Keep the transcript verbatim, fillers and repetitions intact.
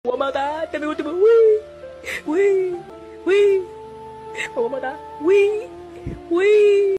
One more time. Tell me what to do. Wee. Wee. Wee. One more time. Wee. Wee.